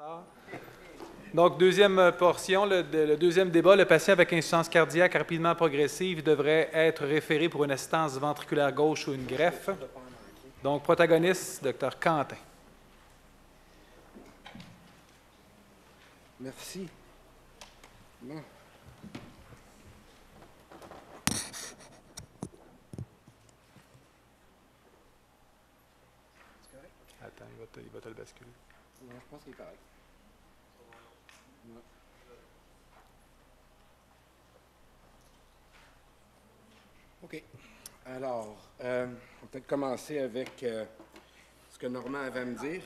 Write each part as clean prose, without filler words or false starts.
Donc, deuxième portion, le deuxième débat, le patient avec insuffisance cardiaque rapidement progressive devrait être référé pour une assistance ventriculaire gauche ou une greffe. Donc, protagoniste, Dr Quentin. Merci. Bon. Attends, il va te le basculer. Non, je pense qu'il est correct. Ouais. OK. Alors, on va peut-être commencer avec ce que Normand avait à me dire.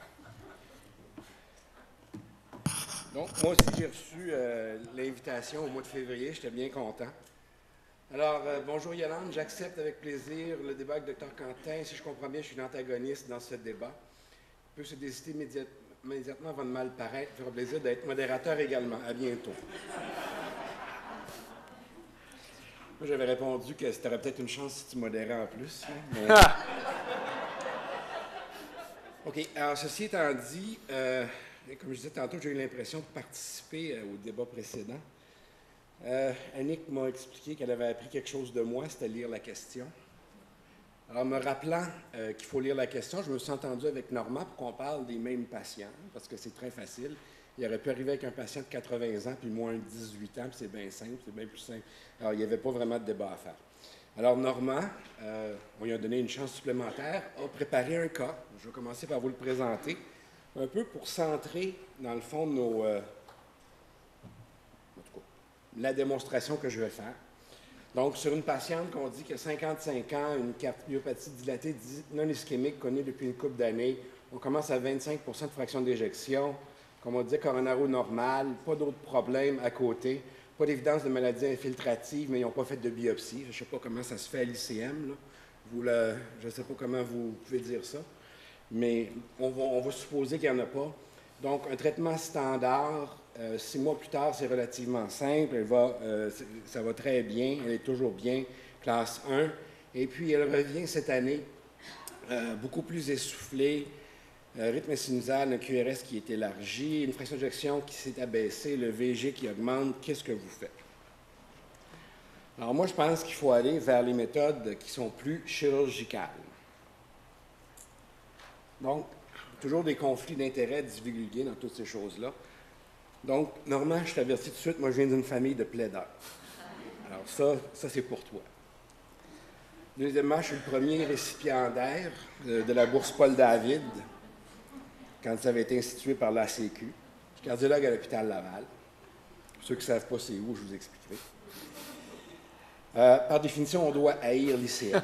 Donc, moi aussi, j'ai reçu l'invitation au mois de février. J'étais bien content. Alors, bonjour Yolande, j'accepte avec plaisir le débat avec Dr Quentin. Si je comprends bien, je suis l'antagoniste dans ce débat. Il peut se décider immédiatement avant de mal paraître. Il fera plaisir d'être modérateur également. À bientôt. Moi, j'avais répondu que c'était peut-être une chance si tu modérais en plus. Mais... OK. Alors, ceci étant dit, comme je disais tantôt, j'ai eu l'impression de participer au débat précédent. Annick m'a expliqué qu'elle avait appris quelque chose de moi, c'était lire la question. Alors, me rappelant qu'il faut lire la question, je me suis entendu avec Normand pour qu'on parle des mêmes patients, parce que c'est très facile. Il aurait pu arriver avec un patient de 80 ans, puis moi, un de 18 ans, puis c'est bien simple, c'est bien plus simple. Alors, il n'y avait pas vraiment de débat à faire. Alors, Normand, on lui a donné une chance supplémentaire, a préparé un cas. Je vais commencer par vous le présenter, un peu pour centrer, dans le fond, la démonstration que je vais faire. Donc, sur une patiente qu'on dit qui a 55 ans, une cardiomyopathie dilatée non ischémique connue depuis une couple d'années, on commence à 25 de fraction d'éjection, comme on dit, coronaro normal, pas d'autres problèmes à côté, pas d'évidence de maladie infiltrative, mais ils n'ont pas fait de biopsie. Je ne sais pas comment ça se fait à l'ICM. Je ne sais pas comment vous pouvez dire ça, mais on va supposer qu'il n'y en a pas. Donc, un traitement standard, 6 mois plus tard, c'est relativement simple. Ça va très bien, elle est toujours bien, classe 1. Et puis, elle revient cette année beaucoup plus essoufflée, rythme sinusal, un QRS qui est élargi, une fraction d'éjection qui s'est abaissée, le VG qui augmente. Qu'est-ce que vous faites? Alors, moi, je pense qu'il faut aller vers les méthodes qui sont plus chirurgicales. Donc, toujours des conflits d'intérêts divulgués dans toutes ces choses-là. Donc, Normand, je t'avertis tout de suite, moi, je viens d'une famille de plaideurs. Alors, ça c'est pour toi. Deuxièmement, je suis le premier récipiendaire de la bourse Paul-David, quand ça avait été institué par l'ACQ. Je suis cardiologue à l'hôpital Laval. Pour ceux qui ne savent pas c'est où, je vous expliquerai. Par définition, on doit haïr l'ICM.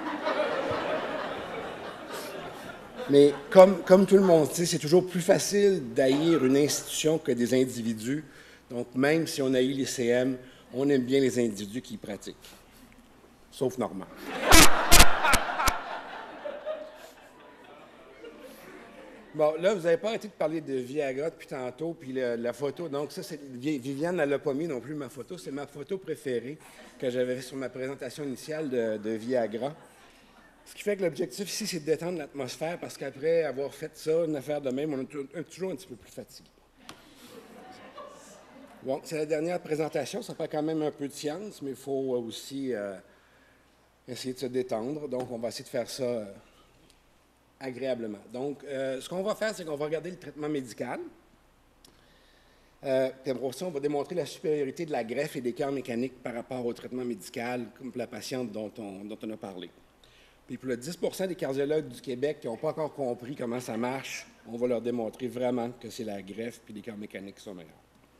Mais comme tout le monde sait, c'est toujours plus facile d'haïr une institution que des individus. Donc, même si on haït l'ICM, on aime bien les individus qui y pratiquent. Sauf Normand. Bon, là, vous n'avez pas arrêté de parler de Viagra depuis tantôt, puis la photo. Donc, ça, Viviane n'a pas mis non plus ma photo. C'est ma photo préférée que j'avais sur ma présentation initiale de Viagra. Ce qui fait que l'objectif ici, c'est de détendre l'atmosphère, parce qu'après avoir fait ça, une affaire de même, on est toujours un petit peu plus fatigué. Bon, c'est la dernière présentation. Ça fait quand même un peu de science, mais il faut aussi essayer de se détendre. Donc, on va essayer de faire ça agréablement. Donc, ce qu'on va faire, c'est qu'on va regarder le traitement médical. Puis après ça, on va démontrer la supériorité de la greffe et des cœurs mécaniques par rapport au traitement médical, comme pour la patiente dont on a parlé. Puis pour le 10 des cardiologues du Québec qui n'ont pas encore compris comment ça marche, on va leur démontrer vraiment que c'est la greffe et les cœurs mécaniques qui sont meilleurs.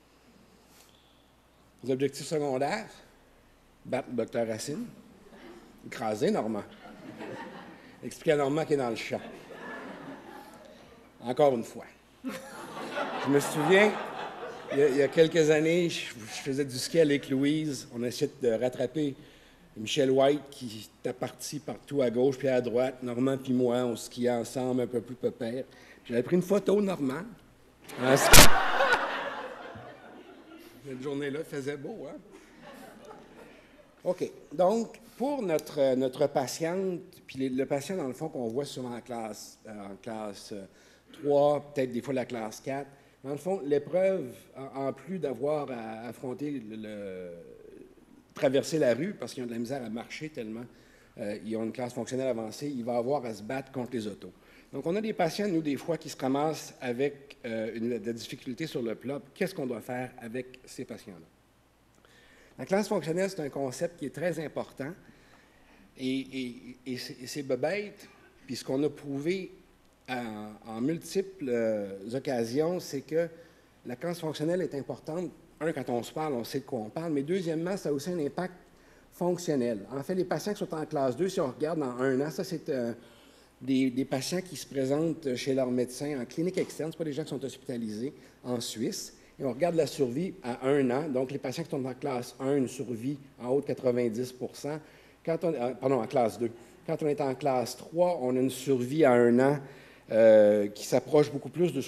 Les objectifs secondaires, battre le Dr Racine, écraser Normand, expliquer à Normand qu'il est dans le champ. Encore une fois. Je me souviens, il y a quelques années, je faisais du ski à Lake-Louise. On essayait de rattraper Michel White qui était parti partout à gauche puis à droite. Normand puis moi, on skiait ensemble, un peu plus pépère. J'avais pris une photo, Normand. Cette journée-là, il faisait beau, hein? OK. Donc, pour notre patiente, puis le patient, dans le fond, qu'on voit souvent en classe 3, peut-être des fois la classe 4, Dans le fond, l'épreuve, en plus d'avoir à affronter traverser la rue, parce qu'ils ont de la misère à marcher tellement ils ont une classe fonctionnelle avancée, il va avoir à se battre contre les autos. Donc, on a des patients, nous, des fois, qui se ramassent avec des difficultés sur le plat. Qu'est-ce qu'on doit faire avec ces patients-là? La classe fonctionnelle, c'est un concept qui est très important. Et c'est bebête, puis ce qu'on a prouvé en multiples occasions, c'est que la classe fonctionnelle est importante. Un, quand on se parle, on sait de quoi on parle, mais deuxièmement, ça a aussi un impact fonctionnel. En fait, les patients qui sont en classe 2, si on regarde dans un an, ça, c'est des patients qui se présentent chez leur médecin en clinique externe, ce pas des gens qui sont hospitalisés en Suisse. Et on regarde la survie à un an. Donc, les patients qui sont en classe 1, une survie en haut de 90 en classe 2. Quand on est en classe 3, on a une survie à un an qui s'approche beaucoup plus de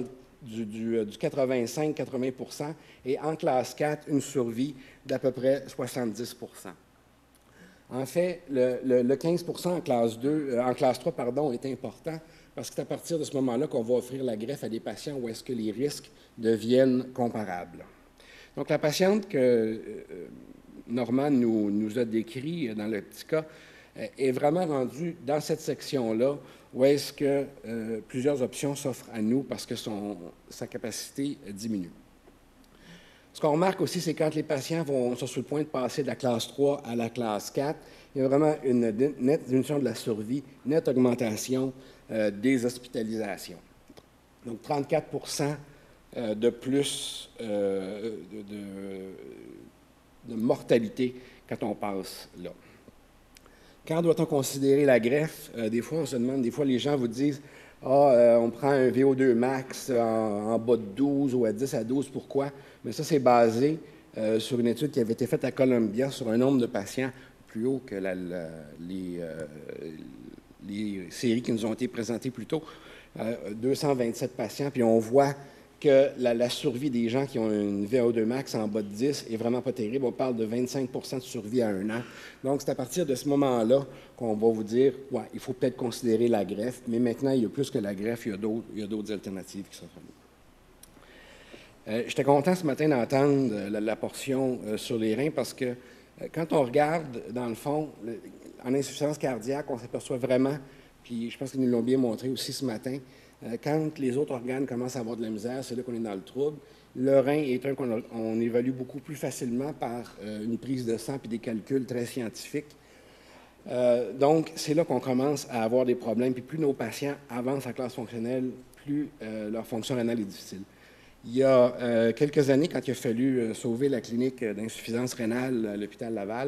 85-80 et en classe 4, une survie d'à peu près 70 En fait, le 15 en classe 2, en classe 3, pardon, est important parce que c'est à partir de ce moment-là qu'on va offrir la greffe à des patients où est-ce que les risques deviennent comparables. Donc, la patiente que Normand nous a décrit dans le petit cas est vraiment rendue dans cette section-là où est-ce que plusieurs options s'offrent à nous parce que sa capacité diminue. Ce qu'on remarque aussi, c'est quand les patients sont sur le point de passer de la classe 3 à la classe 4, il y a vraiment une nette diminution de la survie, nette augmentation des hospitalisations. Donc, 34 de plus de mortalité quand on passe là. Quand doit-on considérer la greffe? Des fois, on se demande, des fois, les gens vous disent on prend un VO2 max en bas de 12 ou à 10 à 12, pourquoi? Mais ça, c'est basé sur une étude qui avait été faite à Columbia sur un nombre de patients plus haut que les séries qui nous ont été présentées plus tôt. 227 patients, puis on voit que la survie des gens qui ont une VO2 max en bas de 10 est vraiment pas terrible. On parle de 25 de survie à un an. Donc, c'est à partir de ce moment-là qu'on va vous dire, ouais, il faut peut-être considérer la greffe, mais maintenant, il y a plus que la greffe, il y a d'autres alternatives qui s'offrent à nous. J'étais content ce matin d'entendre la portion sur les reins parce que quand on regarde, dans le fond, en insuffisance cardiaque, on s'aperçoit vraiment, puis je pense qu'ils nous l'ont bien montré aussi ce matin, quand les autres organes commencent à avoir de la misère, c'est là qu'on est dans le trouble. Le rein est un qu'on évalue beaucoup plus facilement par une prise de sang et des calculs très scientifiques. Donc, c'est là qu'on commence à avoir des problèmes. Puis plus nos patients avancent en classe fonctionnelle, plus leur fonction rénale est difficile. Il y a quelques années, quand il a fallu sauver la clinique d'insuffisance rénale à l'hôpital Laval,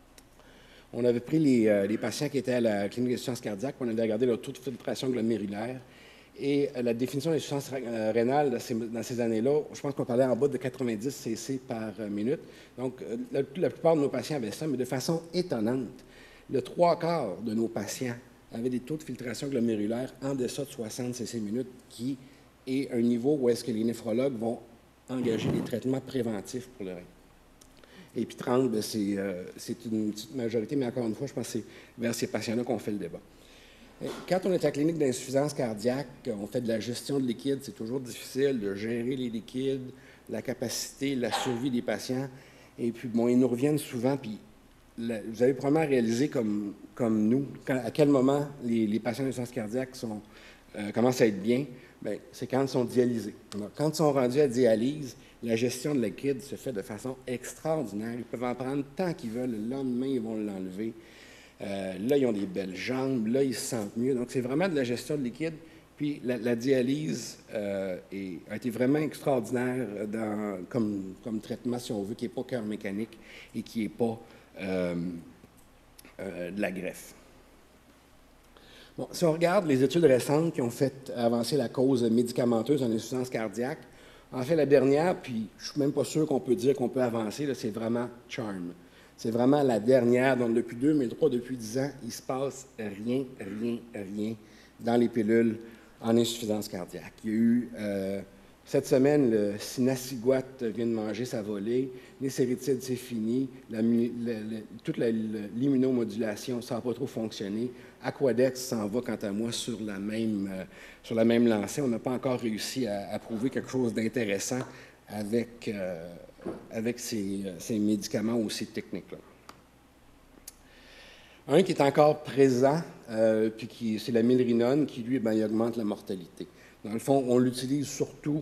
on avait pris les patients qui étaient à la clinique d'insuffisance cardiaque, on avait regardé leur taux de filtration glomérulaire. Et la définition d'insuffisance rénale dans ces années-là, je pense qu'on parlait en bas de 90 cc par minute. Donc, la plupart de nos patients avaient ça, mais de façon étonnante, le 3/4 de nos patients avaient des taux de filtration glomérulaire en deçà de 60 cc minute, qui est un niveau où est-ce que les néphrologues vont engager des traitements préventifs pour le rein. Et puis 30, bien, c'est une petite majorité, mais encore une fois, je pense que c'est vers ces patients-là qu'on fait le débat. Quand on est à la clinique d'insuffisance cardiaque, on fait de la gestion de liquide, c'est toujours difficile de gérer les liquides, la capacité, la survie des patients. Et puis, bon, ils nous reviennent souvent, puis vous avez probablement réalisé comme nous, à quel moment les patients d'insuffisance cardiaque commencent à être bien, bien, c'est quand ils sont dialysés. Alors, quand ils sont rendus à dialyse, la gestion de liquide se fait de façon extraordinaire. Ils peuvent en prendre tant qu'ils veulent. Le lendemain, ils vont l'enlever. Là, ils ont des belles jambes. Là, ils se sentent mieux. Donc, c'est vraiment de la gestion de liquide. Puis, la dialyse a été vraiment extraordinaire comme traitement, si on veut, qui n'est pas cœur mécanique et qui n'est pas de la greffe. Bon, si on regarde les études récentes qui ont fait avancer la cause médicamenteuse en insuffisance cardiaque, en fait, la dernière, puis je ne suis même pas sûr qu'on peut dire qu'on peut avancer, c'est vraiment CHARM. C'est vraiment la dernière. Donc, depuis 2003, depuis 10 ans, il ne se passe rien dans les pilules en insuffisance cardiaque. Il y a eu, cette semaine, le Sinaciguat vient de manger sa volée, les séritides, c'est fini, toute l'immunomodulation, ça n'a pas trop fonctionné. Aquadex s'en va, quant à moi, sur la même lancée. On n'a pas encore réussi à prouver quelque chose d'intéressant avec ces médicaments ou ces techniques-là. Un qui est encore présent, c'est la milrinone, qui, lui, il augmente la mortalité. Dans le fond, on l'utilise surtout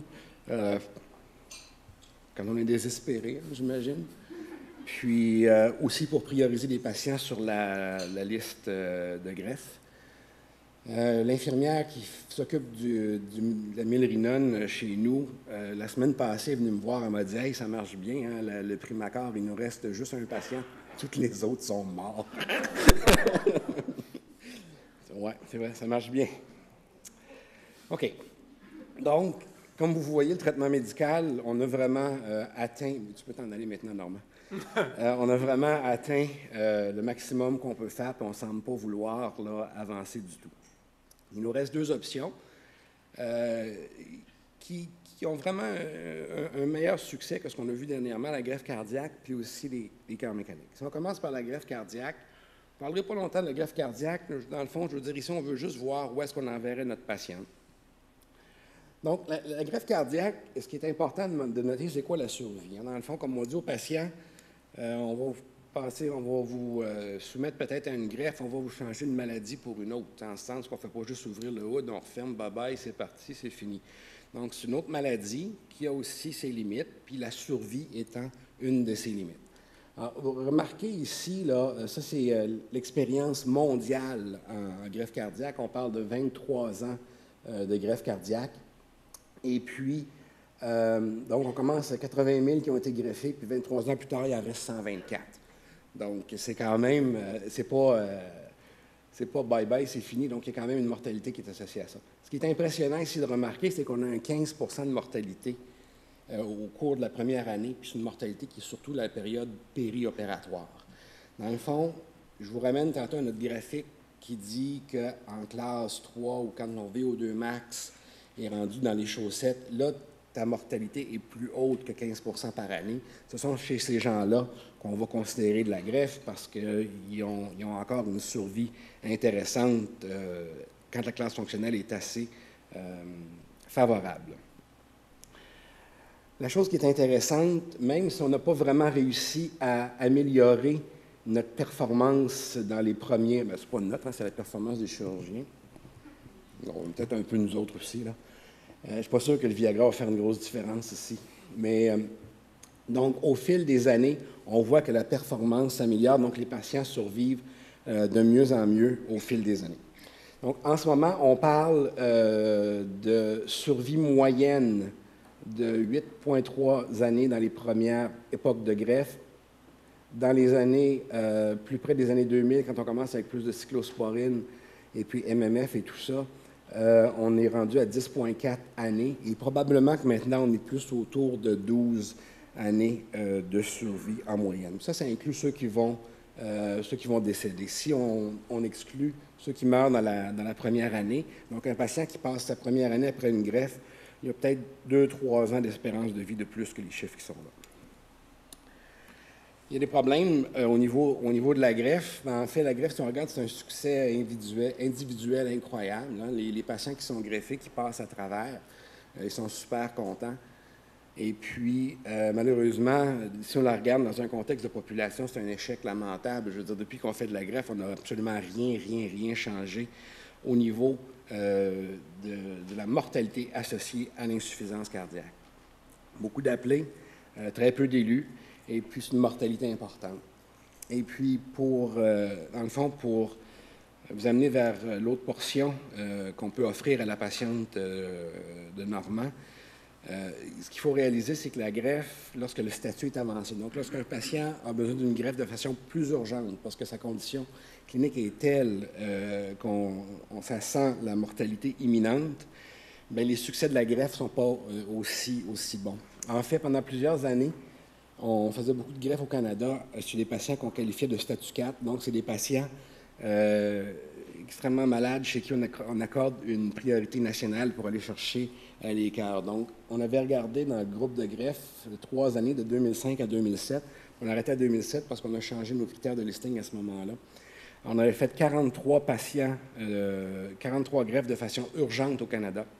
quand on est désespéré, j'imagine. Puis aussi pour prioriser les patients sur la liste de greffe. L'infirmière qui s'occupe de la milrinone chez nous, la semaine passée, est venue me voir, elle m'a dit « Hey, ça marche bien, hein, le Primacor, il nous reste juste un patient, tous les autres sont morts. » Oui, c'est vrai, ça marche bien. OK. Donc, comme vous voyez, le traitement médical, on a vraiment atteint... Tu peux t'en aller maintenant, Normand. On a vraiment atteint le maximum qu'on peut faire, puis on ne semble pas vouloir là, avancer du tout. Il nous reste deux options qui ont vraiment un meilleur succès que ce qu'on a vu dernièrement, la greffe cardiaque, puis aussi les cœurs mécaniques. Si on commence par la greffe cardiaque, je ne parlerai pas longtemps de la greffe cardiaque. Dans le fond, je veux dire, ici, on veut juste voir où est-ce qu'on enverrait notre patient. Donc, la greffe cardiaque, ce qui est important de noter, c'est quoi la survie? Dans le fond, comme on dit aux patients, on va vous soumettre peut-être à une greffe, on va vous changer une maladie pour une autre, en ce sens qu'on ne fait pas juste ouvrir le hood, on referme, bye-bye, c'est parti, c'est fini. Donc, c'est une autre maladie qui a aussi ses limites, puis la survie étant une de ses limites. Alors, vous remarquez ici, là, ça c'est l'expérience mondiale en greffe cardiaque. On parle de 23 ans de greffe cardiaque. Et puis, donc on commence à 80 000 qui ont été greffés, puis 23 ans plus tard, il en reste 124. Donc, c'est quand même, c'est pas bye-bye, c'est fini. Donc, il y a quand même une mortalité qui est associée à ça. Ce qui est impressionnant ici de remarquer, c'est qu'on a un 15 % de mortalité au cours de la première année, puis c'est une mortalité qui est surtout la période périopératoire. Dans le fond, je vous ramène tantôt à notre graphique qui dit qu'en classe 3 ou quand ton VO2 max est rendu dans les chaussettes, là, ta mortalité est plus haute que 15 % par année. Ce sont chez ces gens-là qu'on va considérer de la greffe parce qu'ils ont encore une survie intéressante quand la classe fonctionnelle est assez favorable. La chose qui est intéressante, même si on n'a pas vraiment réussi à améliorer notre performance dans les premiers... Bien, c'est pas notre, hein, c'est la performance des chirurgiens. Peut-être un peu nous autres aussi, là. Je ne suis pas sûr que le Viagra va faire une grosse différence ici. Mais donc, au fil des années, on voit que la performance s'améliore, donc les patients survivent de mieux en mieux au fil des années. Donc, en ce moment, on parle de survie moyenne de 8,3 années dans les premières époques de greffe. Dans les années, plus près des années 2000, quand on commence avec plus de cyclosporine et puis MMF et tout ça, on est rendu à 10,4 années et probablement que maintenant, on est plus autour de 12 années de survie en moyenne. Ça inclut ceux qui vont décéder. Si on exclut ceux qui meurent dans la première année, donc un patient qui passe sa première année après une greffe, il y a peut-être 2-3 ans d'espérance de vie de plus que les chiffres qui sont là. Il y a des problèmes au niveau de la greffe. En fait, la greffe, si on regarde, c'est un succès individuel incroyable. Hein. Les patients qui sont greffés, qui passent à travers, ils sont super contents. Et puis, malheureusement, si on la regarde dans un contexte de population, c'est un échec lamentable. Je veux dire, depuis qu'on fait de la greffe, on n'a absolument rien changé au niveau de la mortalité associée à l'insuffisance cardiaque. Beaucoup d'appelés, très peu d'élus. Et puis, c'est une mortalité importante. Et puis, dans le fond, pour vous amener vers l'autre portion qu'on peut offrir à la patiente de Normand, ce qu'il faut réaliser, c'est que la greffe, lorsque le statut est avancé, donc lorsqu'un patient a besoin d'une greffe de façon plus urgente, parce que sa condition clinique est telle qu'on sent la mortalité imminente, bien, les succès de la greffe ne sont pas aussi bons. En fait, pendant plusieurs années, on faisait beaucoup de greffes au Canada sur des patients qu'on qualifiait de statut 4. Donc, c'est des patients extrêmement malades chez qui on accorde une priorité nationale pour aller chercher les cœurs. Donc, on avait regardé dans le groupe de greffe 3 années, de 2005 à 2007. On a arrêté à 2007 parce qu'on a changé nos critères de listing à ce moment-là. On avait fait 43 patients, 43 greffes de façon urgente au Canada.